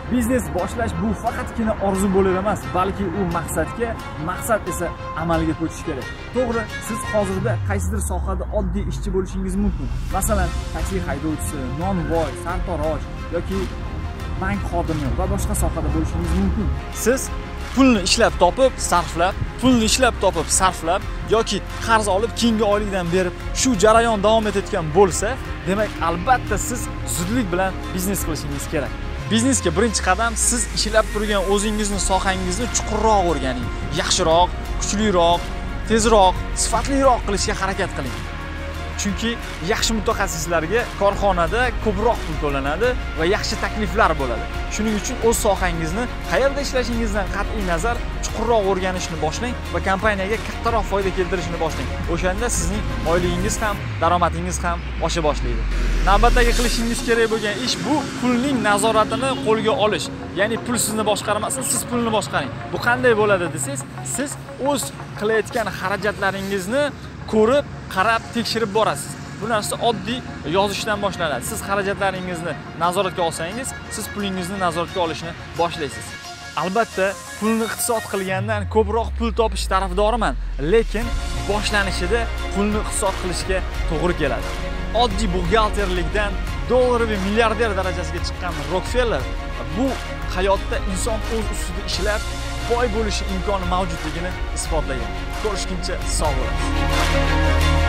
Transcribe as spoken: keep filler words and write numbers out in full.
Biznes boshlash bu faqatgina orzu bo'lar emas, balki u maqsadga, maqsad esa amalga ko'chish kerak. To'g'ri, siz hozirda qaysidir sohada oddiy ishchi bo'lishingiz mumkin. Masalan, taksi haydovchisi, nonvoy, sartarosh yoki bank xodimi va boshqa sohada bo'lishingiz mumkin. Siz pulni ishlab topib, sarflab, pulni ishlab topib, sarflab yoki qarz olib, keyingi oylikdan berib, shu jarayon davom etayotgan bo'lsa, demak, albatta siz zudlik bilan biznes qilishingiz kerak. Biznesga birinchi qadam siz ishlab turgan o'zingizni, sohangizni chuqurroq o'rganing. Yaxshiroq, kuchliroq, tezroq, sifatliroq qilishga harakat qiling. Chunki yaxshi mutaxassislarga korxonada ko'proq pul to'lanadi va yaxshi takliflar bo'ladi. Shuning uchun o'z sohangizni qayerda ishlashingizdan qat'iy nazar chuqurroq o'rganishni boshlang va kompaniyaga kattaroq foyda keltirishni boshlang. O'shanda sizning oyligingiz ham, daromadingiz ham osha boshlaydi. Navbatdagi qilishingiz kerak bo'lgan ish bu pulning nazoratini qo'lga olish. Ya'ni pul sizni boshqarmasin, siz pulni boshqaring. Bu qanday bo'ladi desangiz, siz o'z qilayotgan xarajatlaringizni ko'rib, qarab, tekshirib borasiz. Bu narsa oddiy yozishdan boshlanadi. Siz xarajatlaringizni nazoratga olsangiz, siz pulingizni nazoratga olishni boshlaysiz. Albatta, pulni iqtisod qilgandan ko'proq pul topish tarafdoriman, lekin boshlanishida pulni iqtisod qilishga to'g'ri keladi. Oddiy buxgalterlikdan dollariy milliarder darajasiga chiqqan Rockefeller bu hayotda inson o'z ustida ishlab boy bo'lishi imkoni mavjudligini isbotlagan. Ko'rishguncha sog' bo'lasiz.